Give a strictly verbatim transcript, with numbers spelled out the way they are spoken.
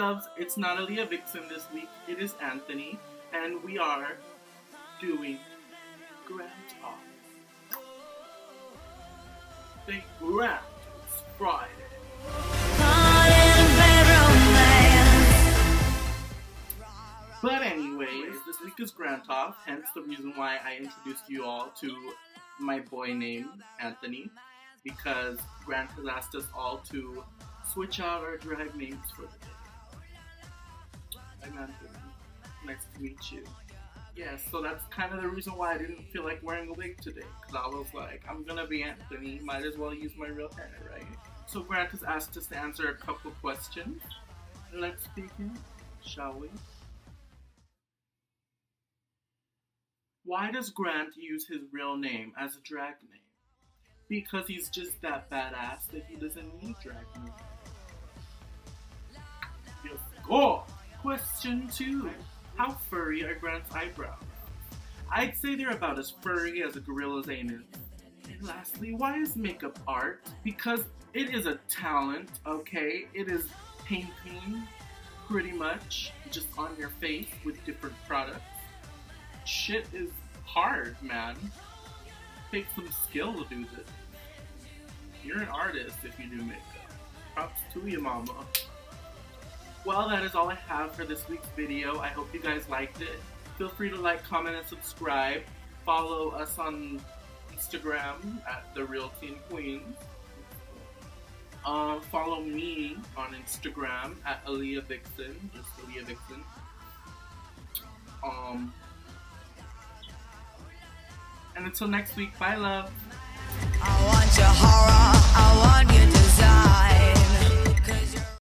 loves, it's not Aaliya Vixen this week, it is Anthony, and we are doing Grand Talk. The Grand Friday. But anyways, this week is Grand Talk, hence the reason why I introduced you all to my boy named Anthony, because Grant has asked us all to switch out our drag names for the day. I'm Anthony. Nice to meet you. Yeah, so that's kind of the reason why I didn't feel like wearing a wig today, because I was like, I'm gonna be Anthony, might as well use my real hair, right? So Grant has asked us to answer a couple questions. Let's begin, shall we? Why does Grant use his real name as a drag name? Because he's just that badass that he doesn't need drag name. Yes, go! Question two. How furry are Grant's eyebrows? I'd say they're about as furry as a gorilla's anus. And lastly, why is makeup art? Because it is a talent, okay? It is painting, pretty much, just on your face with different products. Shit is hard, man. Takes some skill to do this. You're an artist if you do makeup. Props to you, mama. Well, that is all I have for this week's video. I hope you guys liked it. Feel free to like, comment, and subscribe. Follow us on Instagram at The Real Teen Queen. Uh, follow me on Instagram at Aaliya Vixen, just Aaliya Vixen. Um, and until next week, bye love. I want your horror, I want you to